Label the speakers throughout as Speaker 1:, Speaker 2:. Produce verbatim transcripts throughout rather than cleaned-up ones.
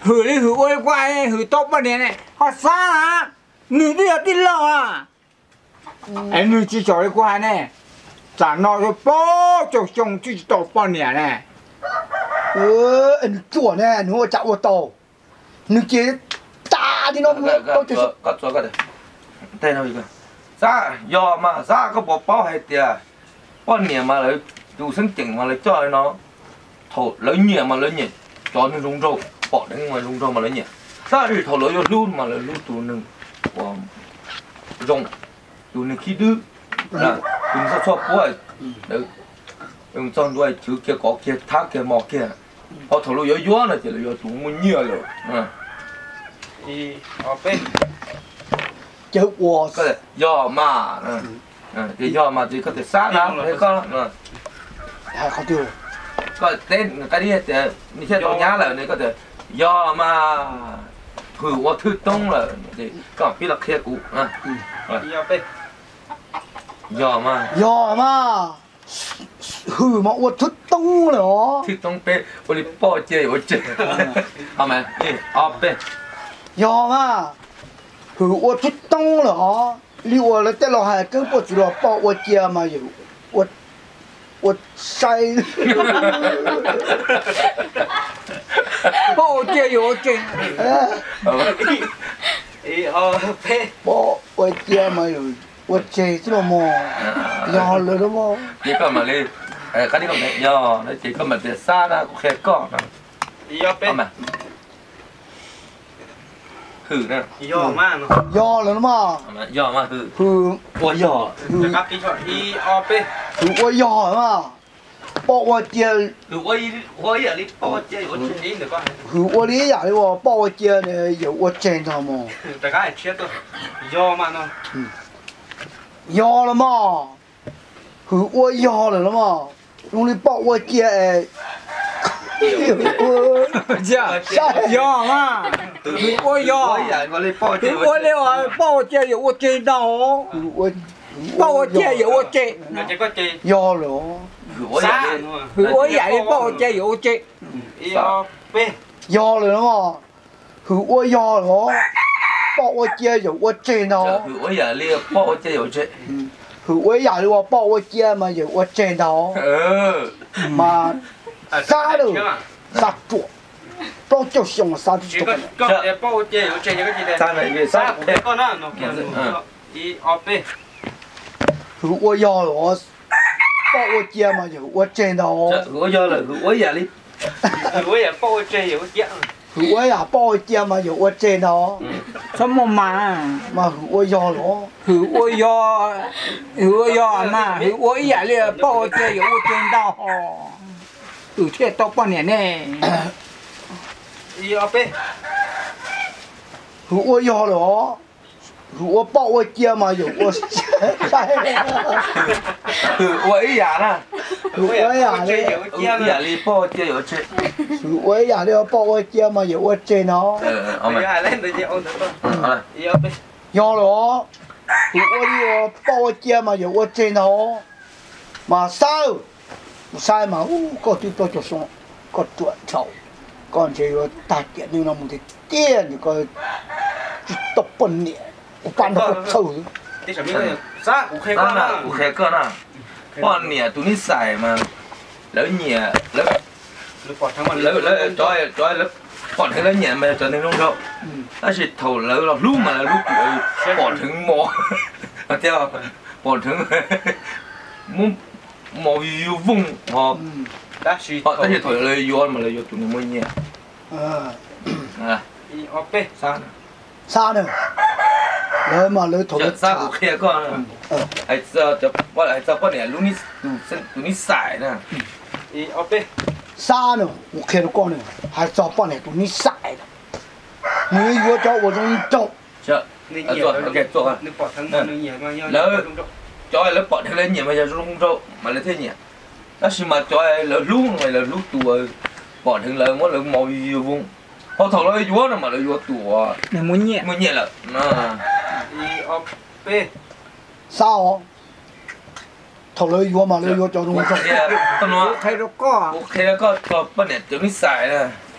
Speaker 1: hử đi hử ôi quay hử tốt bao nhiêu này họ xa hả nữ đi ở tin lợ à em nữ chỉ cho đi qua này chả nói rồi bao cho chồng chỉ tốt bao nhiêu này
Speaker 2: ừ anh chuột này nó chạm vào tàu nữ chỉ ta thì nó
Speaker 3: có cho có cho cái này đây nào vậy ra do mà ra có bộ bao hay tiền bao nhiêu mà lại dù sinh chỉnh mà lại cho nó thổ lấy nhiều mà lấy nhiều cho nó rung râu bỏ đến ngoài rung râu mà lấy nhiều ra thì thổ lấy luôn mà lấy luôn tụ nưng của rung tụ nưng khí đứ là đừng sao cho quá đấy đừng cho đuôi chữ kia có kia thác kia mò kia họ thổ lấy yếu yếu là chỉ là yếu tụ muốn nhiều rồi à
Speaker 4: đi ở bên
Speaker 2: chớ qua
Speaker 3: cái này do mà thì do mà thì có thể sát nó thấy có
Speaker 2: hay không tiêu
Speaker 3: có tên cái đi thì như thế tôi nhớ là này có thể do mà thử qua thứ tông là thì có biết là kia cũ à
Speaker 4: đi ở bên
Speaker 3: do mà
Speaker 2: do mà hử mà uất thức tông nữa
Speaker 3: thứ tông pe ôi bỏ chơi ôi chơi à mày đi ở bên
Speaker 2: do mà hử uất thức tông nữa liệu là cái lò hai cái bộ chỉ là bỏ uất kia màอยู่uất uất say
Speaker 1: bao chơi vô chơi
Speaker 4: đi ở bên
Speaker 2: bỏ uất kia màอยู่uất chơi chứ mà mò do rồi đó mò
Speaker 3: chỉ có mà đi cái đi còn này do nó chỉ có mà để xa ra cũng khéo có
Speaker 4: đi ở bên
Speaker 3: mà thử nè
Speaker 4: do mà nó
Speaker 2: do rồi đó mà
Speaker 3: do mà thử
Speaker 2: hử
Speaker 3: ủa do
Speaker 4: จะกลับที่ชอดีออเป้
Speaker 2: hử uất do rồi mà bỏ uất kia
Speaker 3: thử quay quay ở đi bỏ chơi ôi
Speaker 4: นี่เดี๋ยวก็
Speaker 2: hử uất đi giả đi bỏ bỏ uất kia nàyอยู่uất trên thôi mà
Speaker 4: แต่ก็ไอ้เชี่ยตัวยอมาเนาะ
Speaker 2: do rồi mà hử uất do rồi đó mà lúc đi bỏ uất kia ấy
Speaker 1: dạ do mà hử ôi do
Speaker 3: vậy mà đi bỏ chơi
Speaker 1: hử ôi liệu à bao chơi vô ôi chơi đâu
Speaker 2: hử uất
Speaker 1: bao chơi vô ôi chơi
Speaker 4: เดี๋ยวจะก็เจ
Speaker 2: do rồi
Speaker 3: thử quay
Speaker 4: ซ่า
Speaker 3: vậy
Speaker 4: เนาะ
Speaker 1: hử ôi vậy bao chơi vô ôi chơi
Speaker 4: อีออเป้
Speaker 2: do rồi đó mà hử uất do rồi bỏ uất kiaอยู่uất trên đó
Speaker 3: thử quay vậy đi bỏ chơi ôi chơi
Speaker 2: hử uất giả đi bỏ uất kia màอยู่uất trên đó
Speaker 3: ừ
Speaker 2: mà xa được xa chuột bao nhiêu xong xa
Speaker 4: chỉ
Speaker 2: chuột
Speaker 4: ก็ก็เดี๋ยวป้อเจอยู่เจยังก็จีเด
Speaker 3: xa này về
Speaker 4: ซ่า
Speaker 3: xa
Speaker 4: ผมก็น่าเนาะอีออเป้
Speaker 2: hử uất do rồi bỏ uất kia màอยู่uất trên đó
Speaker 3: thử quay do là thử quay vậy đi
Speaker 4: หรือว่าอย่าป้อเจอยู่เยอะ
Speaker 2: hử uất giả bỏ uất kia màอยู่uất trên đó
Speaker 1: sao mà mà
Speaker 2: mà hử uất do rồi
Speaker 1: hử ôi do hử ôi do mà hử ôi vậy liệu bao chơi vô ôi chơi đâu ừ thế tốt bao nhiêu này
Speaker 4: อีออเป้
Speaker 2: hử uất do rồi hử uất bỏ uất kia màอยู่uất
Speaker 3: thử quay vậy nè
Speaker 2: hử uất giả đi
Speaker 3: ừ vậy đi bỏ chơi ôi chơi
Speaker 2: hử uất giả đi bỏ uất kia màอยู่uất trên đó
Speaker 3: ừ ờ
Speaker 4: ไม่
Speaker 3: mày
Speaker 4: ได้เล่นเลยเจ้าโอนตัว
Speaker 3: ờ
Speaker 4: อีออเป้
Speaker 2: do rồi hử uất đi bỏ uất kia màอยู่uất trên đó mà sao sai mà có tí tôi cho xong có chuột chậu còn chỉ có tài kiện như là một cái tiền thì có chỉ tập bẩn nhẹ quan nó có sâu
Speaker 4: ที่ฉันไม่ได้ซ่าโอเคก็
Speaker 3: đó
Speaker 4: น่า
Speaker 3: là ok cơ nè bọn nhỉ tụi nó xài mà lấy nhỉ lấy
Speaker 4: หรือปอดทั้งมัน
Speaker 3: lấy lấy cho cho lấy bọn thấy lấy nhỉ mà cho nên không đâu nó chỉ thầu lấy là lúc mà là lúc tụi bọn thứng mò theo bọn thứng muốn mò yêu vùng họ
Speaker 4: ได้ชี
Speaker 3: họ có thể thổi lấy vô mà lấy vô tụi nó mới nhỉ à
Speaker 4: อีออเป้
Speaker 3: sao
Speaker 2: xa nữa đấy mà lấy thổ
Speaker 3: giờ
Speaker 2: đất
Speaker 3: sao
Speaker 2: xa
Speaker 3: cũng kia con ai giờ cho bọn ai giờ bọn này lúc ní tụi tụi ní xài nè
Speaker 4: อีออเป้
Speaker 2: xa nữa một khi nó con nữa hai cho bọn này tụi ní sải nếu vô cho vào trong chậu
Speaker 3: chờ
Speaker 4: นี่
Speaker 3: ở
Speaker 4: เหยียบ
Speaker 3: rồi ok rồi
Speaker 4: นึกปอดทั้งมันนึกเหยียบมาเยอะ
Speaker 3: cho ai lấy bọn hay lên nhỉ mà giờ rung râu mà lấy thế nhỉ nó chỉ mà cho ai lấy lú mày là lú tùa bọn thường lấy mỗi lần màu nhiều vùng họ thầu lấy vúa nó mà lấy vúa tùa
Speaker 1: này muốn nhẹ
Speaker 3: mới nhẹ là nó
Speaker 4: อีออเป้
Speaker 2: sao thổ lấy vô mà lấy vô cho trong chậu
Speaker 3: tao nói
Speaker 1: thấy nó có
Speaker 3: ok là có có bọn này tụi ní xài nè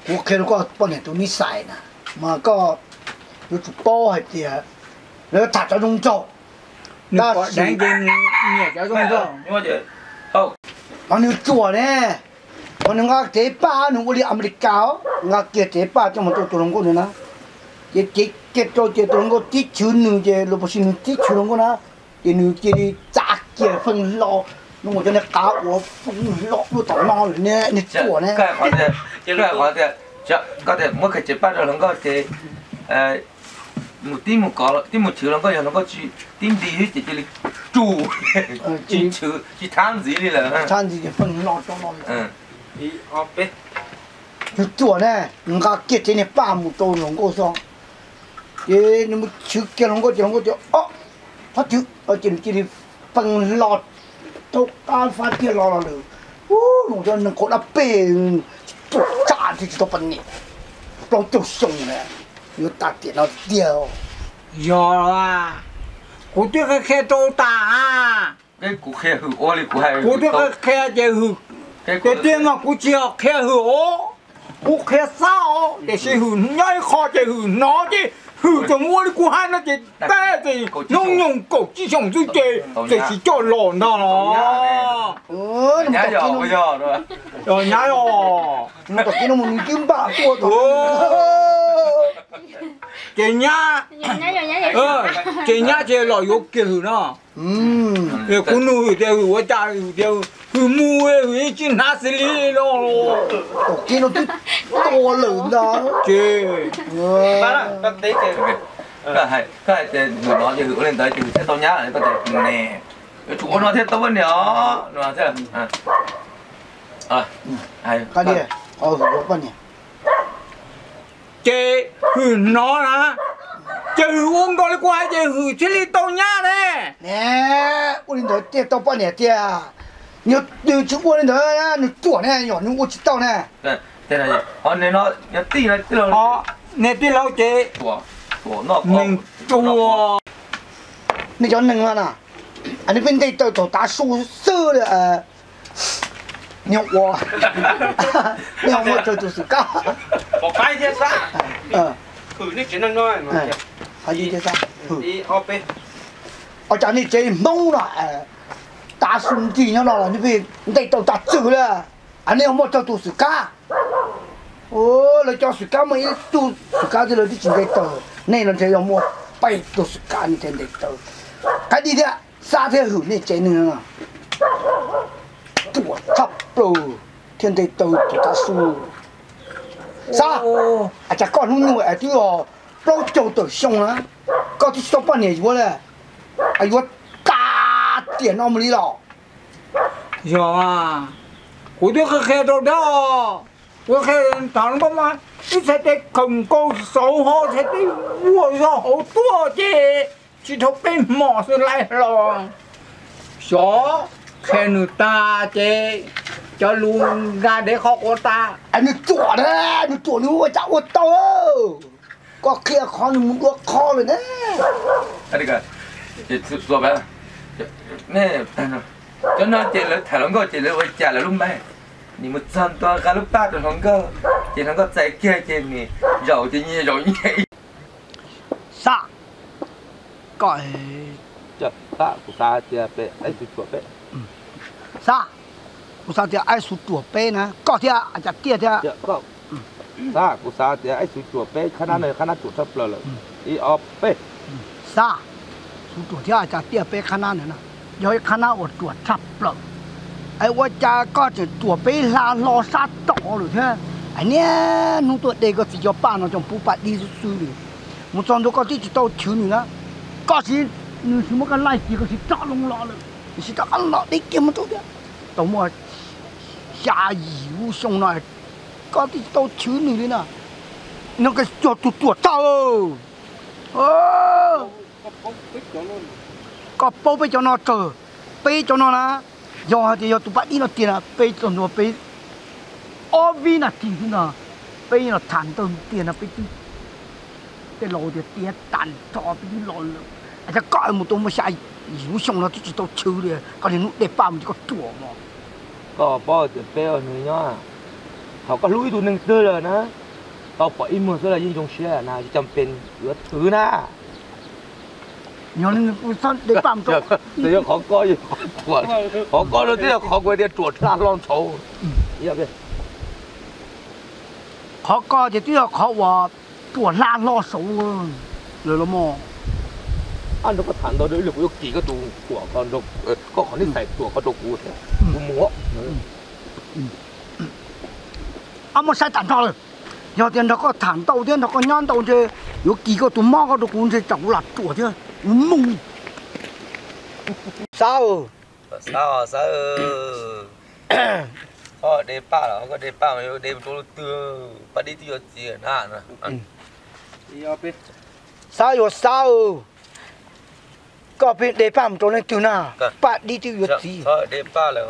Speaker 2: 我看到个半年都没晒呢，嘛个有做包还的，然后他这种做，
Speaker 1: 那人家你也叫种种，
Speaker 3: 因为这好，
Speaker 2: 俺你做呢，我那个这把那我的 Amerika， 我这这把这么多多人过呢，这这这做这多人过地球呢，这罗不是呢地球人过呢，这呢这里炸结分老。我在那搞我风落不到哪里呢？你做呢？
Speaker 3: cái họ thì cái họ thì chắc có thể mỗi cái chế bắt đầu nó có thể một tí một có tí một chữ nó có nó có chữ tí gì thì chỉ là chủ chỉ chữ chỉ tham gì đi là
Speaker 2: tham gì thì phân lo cho lo.
Speaker 3: ừ
Speaker 4: đi ở bên
Speaker 2: 你做呢？人家结这呢八木多龙过上，也你们去结龙过结龙过就哦，他就而且这里分落。都干发电老了了，哦，弄着能搞那病，做炸就知道本呢，老就凶了，有打电脑掉。
Speaker 1: 有啊，我对个开多大啊，
Speaker 3: cái củ khe hử ô đi củ hay
Speaker 1: 我对个开就好，
Speaker 3: cái
Speaker 1: 这电啊我只要开好哦，我开少，这是好，你好就好，哪的。hừ cho mua đi của hai nó chỉ té thì nông nông cổ chỉ trồng chú chê chỉ chỉ cho lộn đó nó
Speaker 2: ừ
Speaker 3: nhá giờ bây giờ rồi
Speaker 1: rồi nhá rồi
Speaker 2: nó có cái nó mình kiếm bạc tua
Speaker 1: thôi chị nhá ờ chị nhá chị lòi vô kia hừ nó
Speaker 2: ừ
Speaker 1: để cô nuôi để hừ quá cha hừ để hừ mua hừ chỉ nát xí li nó
Speaker 2: có cái nó to lớn đó
Speaker 1: chị
Speaker 4: ba là bác đấy thì
Speaker 3: cái hay cái hay thì người nói thì hử lên tới thì sẽ tao nhá lại có thể nè cái chủ nó thế tao vẫn nhỏ nó thế à à hay
Speaker 2: cái gì ờ hử bao nhiêu
Speaker 1: chị hừ nó nè chị hừ uống đó đi qua chị hừ chỉ li tao nhá đấy
Speaker 2: nè我领导爹到半年爹你你去我领导呀你做呢哟你我知道呢
Speaker 3: thế này họ nên nó nó tí này tí là
Speaker 1: họ nè tí lâu chị
Speaker 3: của của nó
Speaker 1: mình chùa
Speaker 2: 那叫能啊呐，啊你本地到到打宿舍的呃，鸟窝，鸟窝这就是干，
Speaker 4: một cái thế sao
Speaker 2: 呃，
Speaker 4: thử đi chuyện năng nói mà
Speaker 2: 还有这啥，
Speaker 4: đi ở bên
Speaker 2: 我讲你这懵了呃，打兄弟鸟了，你别你得到打走了，啊你要么这都是干，哦，那叫是干嘛？一都是干的了，你真得到，那人这要么白都是干，你真得到。 cái gì đấy xa thế hử này chạy nữa tuổi thấp rồi thiên tây tàu của ta su sao à chả con không nuôi à chứ họ đâu trâu tuổi xong á có thì sống bao nhiêu vô này à vô cả tiền ông lý lọ
Speaker 1: rồi à của tôi cái khe đâu đó tôi khe thằng đó mà cái sẽ để cầm câu sầu họ sẽ để mua ra hậu tua chứ chỉ thuộc bên mỏ rồi lại rồi gió khe người ta chứ cho luôn ra để khó của ta
Speaker 2: anh nó chua đấy nó chua nó chả ô tô có kia khó nó muốn đua khó rồi đấy
Speaker 3: cái cái thì rồi bé nè cho nó chỉ là thằng nó có chỉ là trả là lúc bé nhưng mà chân to cái lúc ta được nó có chỉ nó có chạy kia trên này dầu thì nhiều dầu như vậy
Speaker 2: sao gọi
Speaker 3: chợ ta của ta thì bé ấy thì của bé
Speaker 2: sao của sao thì ai sụt tuổi bé nè có thì à chả kia thì à
Speaker 3: chợ có ta của ta thì ấy thì của bé khả năng này khả năng chủ thấp là ý ở bé
Speaker 2: sao sụt tuổi thì à chả kia bé khả năng nữa nè rồi khả năng ở tuổi thấp là aiว่าจะก็จะตัวไปลาลอซาต่อหรือใช่อันเนี้ยนุ่งตัวเด็กก็สิจะป้าน้องจงปูปัดดีสุดๆเลยมันจอนตัวก็ที่จะโตชิวนี่นะก็สินึกถึงมันก็ไล่กี่ก็สิจ่อลงรอเลยสิจ่อลอได้เกี่ยมันตัวเดียวตัวมัวชาหิวส่งหน่อยก็ที่โตชิวนี่เลยนะนั่นก็จอดตัวตัวเจ้าเออก็ปูไปจอนอเจอไปจอนอนะgiờ thì giờ tụi bạn đi nó tiền à, bây giờ nó bây, ở vì là tiền thế nào, bây giờ thản từng tiền là bây, cái lô thì tiền tàn cho bây lô nữa, à chắc coi một tụi mà sai, yếu xong nó chỉ tao chịu đi, còn thì nó để bao mình chỉ có chùa mà,
Speaker 3: có bao giờ bé ở người nhá, họ có lúi tụi nâng tơ rồi nè. ต่อไปอีมือก็เลยยิ่งจงเชื่อนะจำเป็นเหลือถือนะ
Speaker 2: nhớ nên tôi sao để bám chỗ
Speaker 3: เดี๋ยวขอก้อยขอขอก้อยเราที่เราขอก้อยเดี๋ยวตรวจท่าลองโชว์เยี่ยมเลย
Speaker 2: khó coi thì tiếc khó vào tuổi la lo xấu rồi nó mò
Speaker 3: อันนั้นก็ถามเราด้วยหรือว่ากี่ก็ดูตัวก็ดูก็ขอที่ใส่ตัวก็ดูกูเถอะกูหมัว
Speaker 2: à một sai tản cho rồi giờ tiền nó có thản đầu tiền nó có nhon đầu chứ có kỳ có tụi mò có được cũng sẽ chẳng lặt tuổi chứ mùng sao
Speaker 3: สาวสาวก็เดป้าแล้วก็เดป้ามันเดตัวตัวปฏิทินจีน่านะ
Speaker 4: đi ở bên
Speaker 2: sao rồi sao có biết để bám chỗ này từ nào bạn đi từ việc gì
Speaker 3: ก็เดป้าแล้ว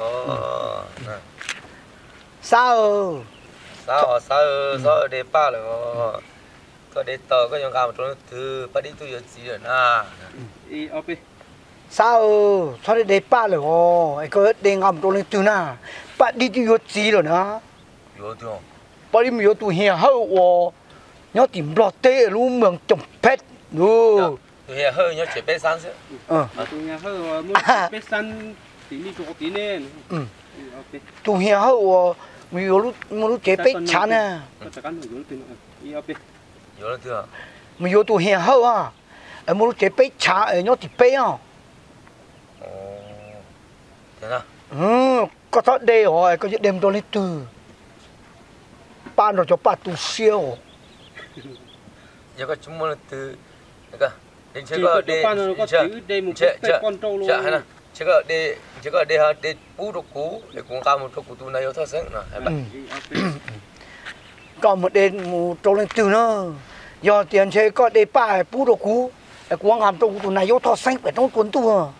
Speaker 2: sao
Speaker 3: สาวสาวสาวเดป้าแล้วก็เดต่อก็ยังการตัวตัวปฏิทินจีน่า
Speaker 4: đi ở bên
Speaker 2: sao sao để để ba rồi ô cái có để ngắm chỗ này từ nào bạn đi từ việc gì rồi nè
Speaker 3: 有的
Speaker 2: bạn đi nhiều tụi hiền hậu ô nhớ tìm lọt tê luôn mường trồng pet luôn
Speaker 3: ตัวเฮ้ยเนี่ยเจ็บไปสามสิบ
Speaker 2: ờ
Speaker 4: tụi nhà hơi mua bên sân tí đi chỗ tí nên
Speaker 2: ừ
Speaker 4: đi ở bên
Speaker 2: tụi hiền hậu ô nhiều lúc nhiều lúc chế pet chán à
Speaker 4: có tất cả nội dung tiền đi ở bên
Speaker 3: 有的对啊
Speaker 2: nhiều tụi hiền hậu à ở nhiều lúc chế pet chán ở nhớ thì pet à
Speaker 3: 哦真的
Speaker 2: ừ có thoát đây rồi có những đêm đó lên từ ban rồi cho ba tụ siêu
Speaker 3: 有个中国的那个你这
Speaker 4: chỉ
Speaker 3: 个
Speaker 4: có
Speaker 3: 的
Speaker 4: ban rồi có
Speaker 3: 这
Speaker 4: chữ đây một
Speaker 3: 这
Speaker 4: cái
Speaker 3: 这
Speaker 4: con trâu
Speaker 3: 这还
Speaker 4: luôn
Speaker 3: 呢这个的这个的哈的不着骨的公干木着骨都那有特色呢还不
Speaker 2: ừ.
Speaker 4: đi ở bên
Speaker 2: còn một đêm một trâu lên từ nữa do tiền chơi có để ba bút đồ cú quang hàm trâu tụ này vô thọ xanh phải trong cuốn tu